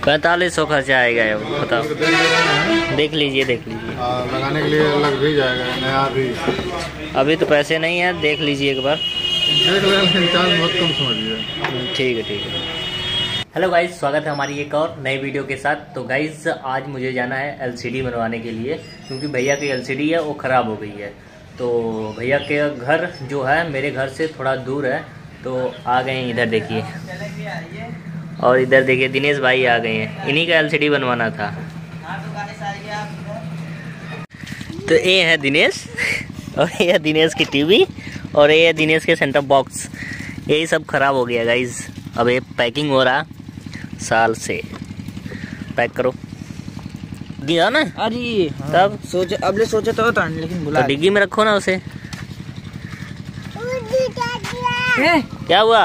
4500 खर्चा आएगा ये, बताओ। देख लीजिए लगाने के लिए अलग भी जाएगा, नया भी। अभी तो पैसे नहीं है, देख लीजिए एक बार। देख लें, चार्ज बहुत कम समझिए। ठीक है। हेलो गाइज, स्वागत है हमारी एक और नई वीडियो के साथ। तो गाइज आज मुझे जाना है एलसीडी बनवाने के लिए, क्योंकि भैया की एलसीडी है वो ख़राब हो गई है। तो भैया के घर जो है मेरे घर से थोड़ा दूर है, तो आ गए हैं इधर देखिए। और इधर देखिए दिनेश भाई आ गए हैं, इन्हीं का एलसीडी बनवाना था। तो ये है दिनेश और ये है दिनेश की टीवी और ये है दिनेश के सेंटर बॉक्स। यही सब ख़राब हो गया गाइज। अब ये पैकिंग हो रहा साल से। पैक करो दिया ना। अरे हाँ। तब सोचे अबले सोचे तो था, लेकिन बुला तो डिग्गी में रखो ना उसे। क्या हुआ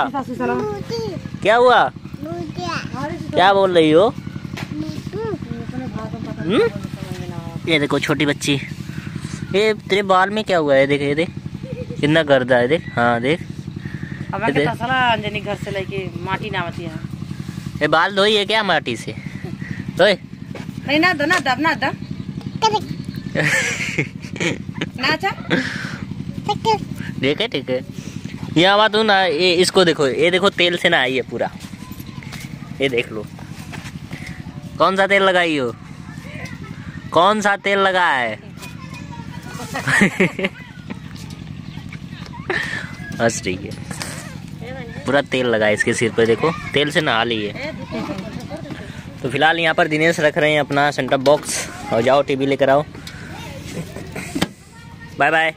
क्या बोल रही हो? ये देखो छोटी बच्ची, ये तेरे बाल में क्या हुआ है? देख ये देख कितना गर्दा है, देख। हाँ देख, अब के तसला अंजनी घर से लेके माटी नामती है। ये बाल धोई है क्या माटी से? धोए नहीं ना, दो ना दब ना दब ना। अच्छा ठीक है। यहाँ बात हूँ ना, ये इसको देखो, ये देखो तेल से ना आई है पूरा। ये देख लो, कौन सा तेल लगाई हो? कौन सा तेल लगा है? हंस रही है, पूरा तेल लगा है इसके सिर पे, देखो तेल से नहा ली है। तो फिलहाल यहाँ पर दिनेश रख रहे हैं अपना सेंटर बॉक्स। और जाओ टीवी लेकर आओ। Bye bye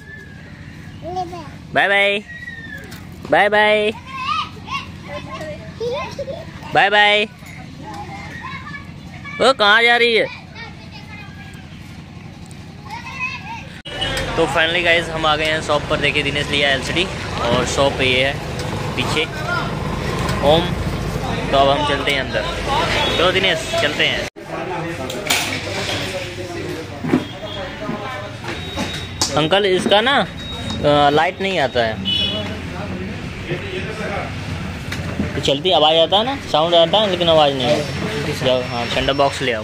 bye bye bye bye bye bye. वो कहाँ जा रही है? तो फाइनली गाइज हम आ गए हैं शॉप पर। देखिए दिनेश लिया एलसीडी और शॉप ये है पीछे होम। तो अब हम चलते हैं अंदर। चलो दिनेश चलते हैं। अंकल इसका ना लाइट नहीं आता है, तो चलती आवाज़ आता है ना, साउंड आता है लेकिन आवाज़ नहीं आती। जाओ हाँ सेंटर बॉक्स ले आओ।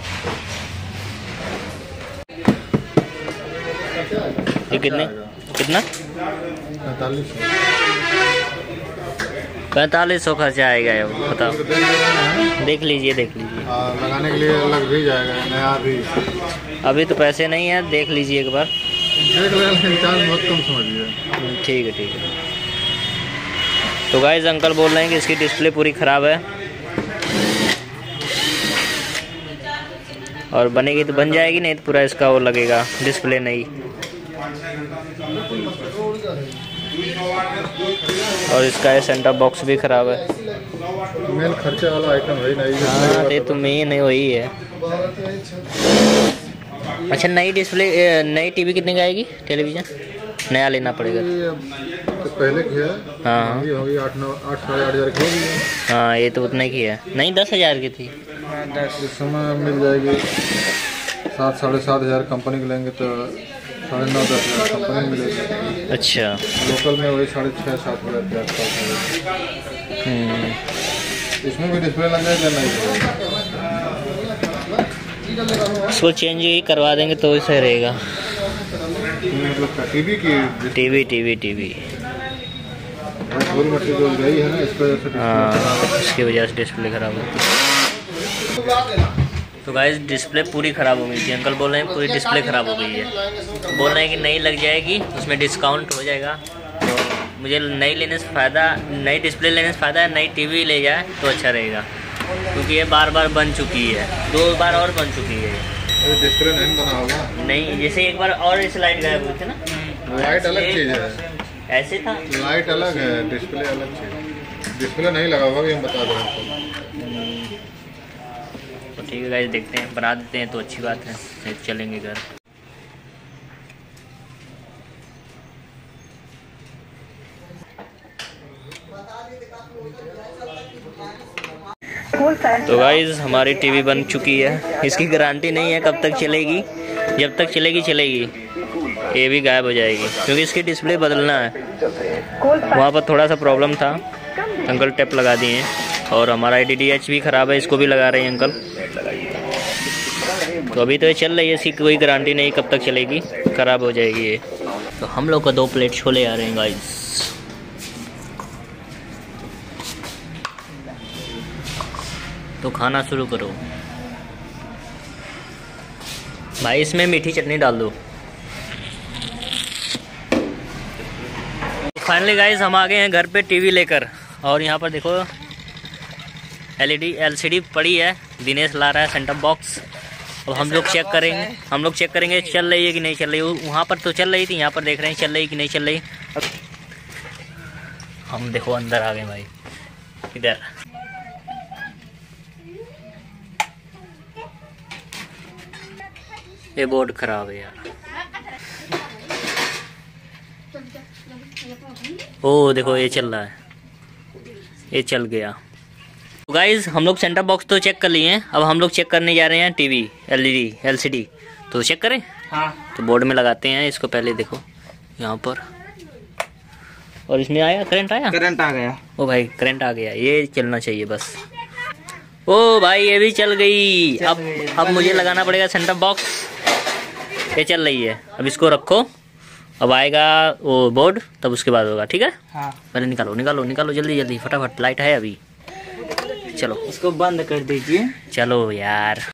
ये कितना 4500 खर्चा आएगा ये, बताओ। देख लीजिए लगाने के लिए अलग भी जाएगा, नया भी। अभी तो पैसे नहीं है, देख लीजिए एक बार। देख लें, चार्ज बहुत कम समझिए। ठीक है। तो गाइस अंकल बोल रहे हैं कि इसकी डिस्प्ले पूरी ख़राब है, और बनेगी तो बन जाएगी, नहीं तो पूरा इसका वो लगेगा डिस्प्ले नहीं। और इसका ये सेंटर बॉक्स भी ख़राब है। मेन खर्चे वाला आइटम है नहीं। हाँ ये तो मेन है, वही है। अच्छा नई डिस्प्ले, नई टीवी कितने की आएगी? टेलीविज़न नया लेना पड़ेगा तो पहले की है। हाँ होगी 8-8,500 की होगी। हाँ ये तो उतने की है, नहीं 10,000 की थी। 10 इस समय मिल जाएगी। 7-7,500 कंपनी के लेंगे तो 9,500-10,000 कंपनी में मिलेगी। अच्छा लोकल में वही 6,500-7,000 के आसपास। इसमें भी डिस्प्ले लग जाएगा नहीं? इसको चेंज ही करवा देंगे तो सही रहेगा। मतलब टीवी की टीवी गई है ना, इस वजह से। हाँ इसकी वजह से डिस्प्ले ख़राब होती है। तो गाइस डिस्प्ले पूरी ख़राब हो गई थी। अंकल बोल रहे हैं पूरी डिस्प्ले ख़राब हो गई है। बोल रहे हैं कि नई लग जाएगी, उसमें डिस्काउंट हो जाएगा। तो मुझे नई लेने से फ़ायदा, नई डिस्प्ले लेने से फ़ायदा है नई टीवी ले जाए तो अच्छा रहेगा, क्योंकि ये बार बन चुकी है, 2 बार और बन चुकी है। डिस्प्ले नहीं बना होगा। नहीं, जैसे एक बार और इस लाइट गायब हुई थी ना। लाइट अलग चीज़ है, ऐसे था। लाइट अलग है, डिस्प्ले अलग चीज़। डिस्प्ले नहीं लगा होगा, हम बता दें आपको। तो ठीक है गाइस, देखते हैं, बना देते हैं तो अच्छी बात है, नहीं तो चलेंगे घर। तो गाइस हमारी टीवी बन चुकी है। इसकी गारंटी नहीं है कब तक चलेगी, जब तक चलेगी ये भी गायब हो जाएगी, क्योंकि इसकी डिस्प्ले बदलना है। वहाँ पर थोड़ा सा प्रॉब्लम था, अंकल टेप लगा दिए और हमारा DTH भी ख़राब है, इसको भी लगा रहे हैं अंकल। तो अभी तो ये चल रही है, इसकी कोई गारंटी नहीं कब तक चलेगी, ख़राब हो जाएगी ये। तो हम लोग का 2 प्लेट छोले आ रहे हैं गाइस। तो खाना शुरू करो भाई, इसमें मीठी चटनी डाल दो। फाइनली गाइस हम आ गए हैं घर पे टीवी लेकर, और यहाँ पर देखो LED LCD पड़ी है, दिनेश ला रहा है सेंटर बॉक्स। अब हम लोग चेक करेंगे चल रही है कि नहीं चल रही। वहाँ पर तो चल रही थी, यहाँ पर देख रहे हैं चल रही कि नहीं चल रही। हम देखो अंदर आ गए भाई, इधर ये बोर्ड खराब है यार। ओ देखो ये चल रहा है, ये चल गया। तो गाइज हम लोग सेंटर बॉक्स तो चेक कर लिए हैं, अब हम लोग चेक करने जा रहे हैं टीवी LED LCD। तो चेक करें? हाँ। तो बोर्ड में लगाते हैं इसको, पहले देखो यहाँ पर, और इसमें आया करंट आ गया। ओ भाई करंट आ गया, ये चलना चाहिए बस। ओ भाई ये भी चल गई। अब मुझे लगाना पड़ेगा सेंटर बॉक्स। ये चल रही है, अब इसको रखो, अब आएगा वो बोर्ड, तब उसके बाद होगा, ठीक है? हाँ। पहले निकालो जल्दी फटाफट, लाइट है अभी। चलो उसको बंद कर दीजिए। चलो यार।